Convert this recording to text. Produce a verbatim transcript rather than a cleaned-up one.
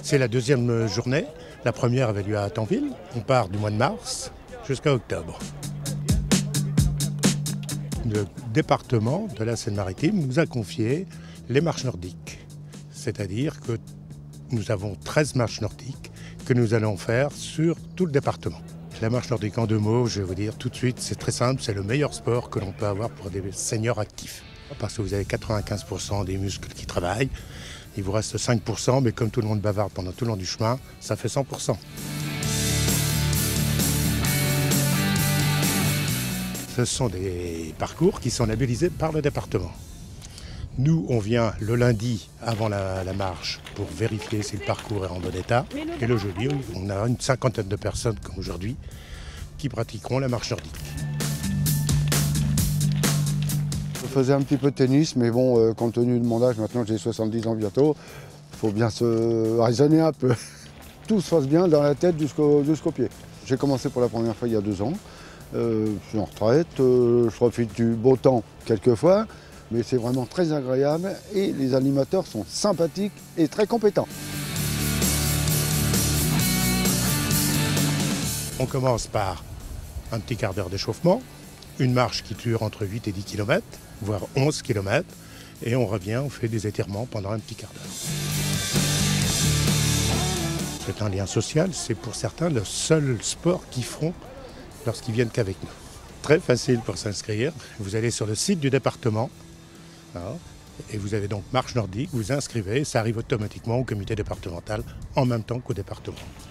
C'est la deuxième journée. La première avait lieu à Attenville. On part du mois de mars jusqu'à octobre. Le département de la Seine-Maritime nous a confié les marches nordiques. C'est-à-dire que nous avons treize marches nordiques que nous allons faire sur tout le département. La marche nordique, en deux mots, je vais vous dire tout de suite, c'est très simple, c'est le meilleur sport que l'on peut avoir pour des seniors actifs. Parce que vous avez quatre-vingt-quinze pour cent des muscles qui travaillent, il vous reste cinq pour cent, mais comme tout le monde bavarde pendant tout le long du chemin, ça fait cent pour cent. Ce sont des parcours qui sont labellisés par le département. Nous, on vient le lundi avant la, la marche pour vérifier si le parcours est en bon état. Et le jeudi, on a une cinquantaine de personnes, comme aujourd'hui, qui pratiqueront la marche nordique. Je faisais un petit peu de tennis, mais bon, euh, compte tenu de mon âge, maintenant j'ai soixante-dix ans bientôt, il faut bien se raisonner un peu. Tout se passe bien dans la tête jusqu'au jusqu'au pied. J'ai commencé pour la première fois il y a deux ans. Euh, je suis en retraite, euh, je profite du beau temps quelquefois. Mais c'est vraiment très agréable et les animateurs sont sympathiques et très compétents. On commence par un petit quart d'heure d'échauffement, une marche qui dure entre huit et dix kilomètres, voire onze kilomètres, et on revient, on fait des étirements pendant un petit quart d'heure. C'est un lien social, c'est pour certains le seul sport qu'ils feront lorsqu'ils viennent qu'avec nous. Très facile pour s'inscrire, vous allez sur le site du département, et vous avez donc marche nordique, vous inscrivez, ça arrive automatiquement au comité départemental en même temps qu'au département.